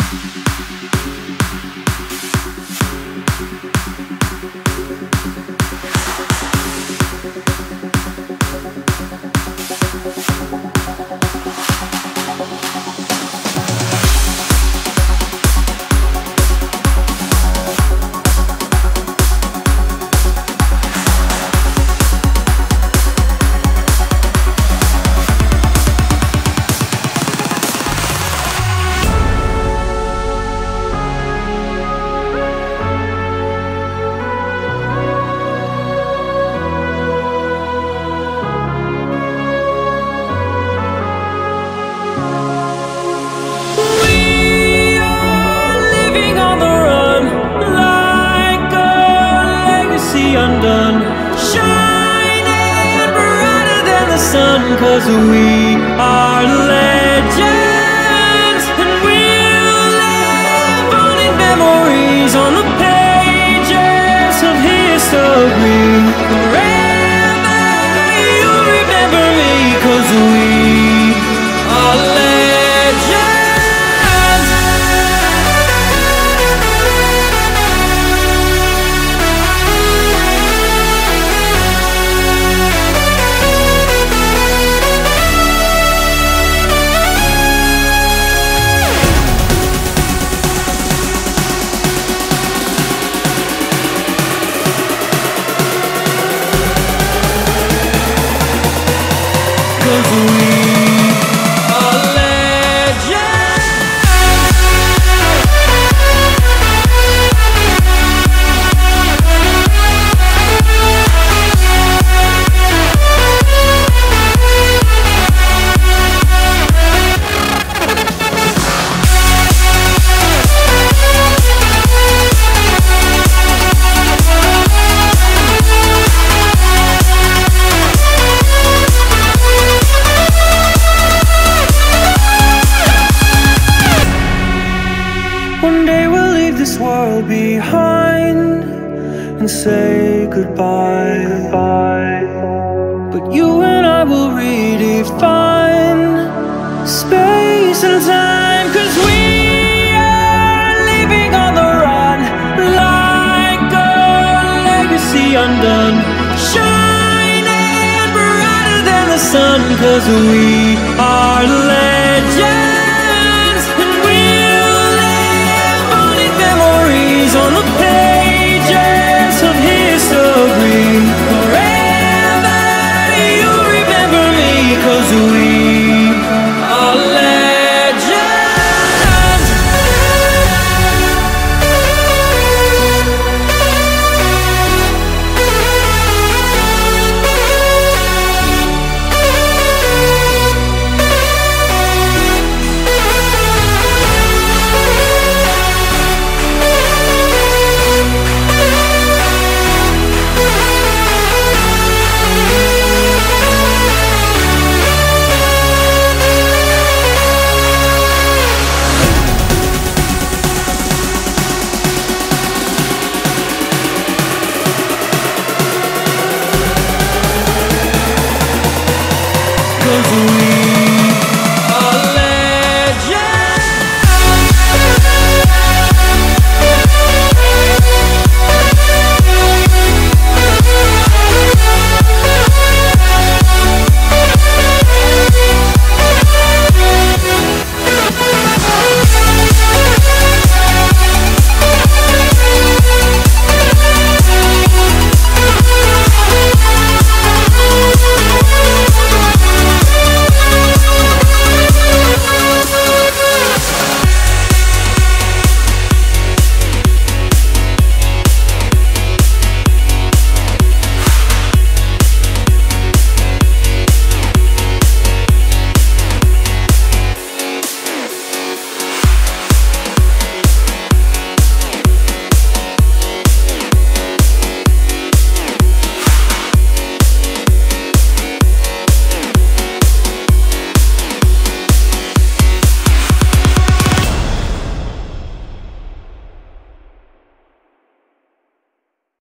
undone, shining brighter than the sun, 'cause we are legends, and we'll live on in memories on the pages of history. Forever you'll remember me, 'cause we are legends. One day we'll leave this world behind and say goodbye. But you and I will redefine space and time, 'cause we are living on the run, like a legacy undone, shining brighter than the sun, 'cause we are